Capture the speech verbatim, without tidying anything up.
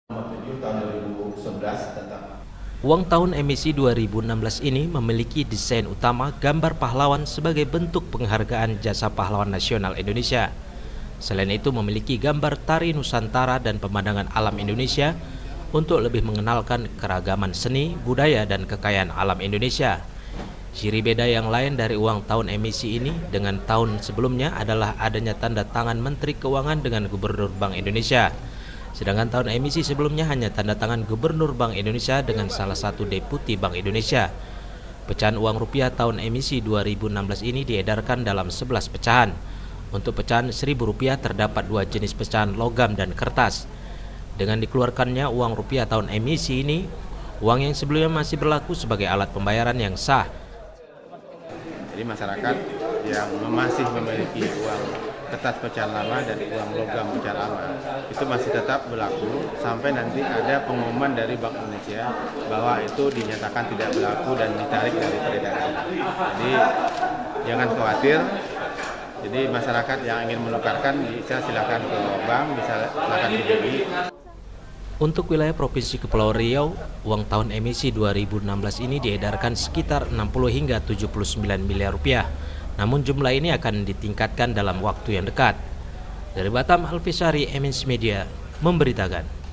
tahun dua ribu sebelas tentang Uang tahun emisi dua ribu enam belas ini memiliki desain utama gambar pahlawan sebagai bentuk penghargaan jasa pahlawan nasional Indonesia. Selain itu memiliki gambar tari Nusantara dan pemandangan alam Indonesia untuk lebih mengenalkan keragaman seni, budaya, dan kekayaan alam Indonesia. Ciri beda yang lain dari uang tahun emisi ini dengan tahun sebelumnya adalah adanya tanda tangan Menteri Keuangan dengan Gubernur Bank Indonesia. Sedangkan tahun emisi sebelumnya hanya tanda tangan Gubernur Bank Indonesia dengan salah satu deputi Bank Indonesia. Pecahan uang rupiah tahun emisi dua ribu enam belas ini diedarkan dalam sebelas pecahan. Untuk pecahan seribu rupiah terdapat dua jenis pecahan logam dan kertas. Dengan dikeluarkannya uang rupiah tahun emisi ini, uang yang sebelumnya masih berlaku sebagai alat pembayaran yang sah. Jadi masyarakat yang masih memiliki uang kertas pecahan lama dan uang logam pecahan lama itu masih tetap berlaku sampai nanti ada pengumuman dari Bank Indonesia bahwa itu dinyatakan tidak berlaku dan ditarik dari peredaran. Jadi jangan khawatir. Jadi masyarakat yang ingin menukarkan bisa silakan ke bank, bisa silakan ke B I. Untuk wilayah Provinsi Kepulauan Riau, uang tahun emisi dua ribu enam belas ini diedarkan sekitar enam puluh hingga tujuh puluh sembilan miliar rupiah. Namun jumlah ini akan ditingkatkan dalam waktu yang dekat. Dari Batam, Alfisari, M N C Media memberitakan.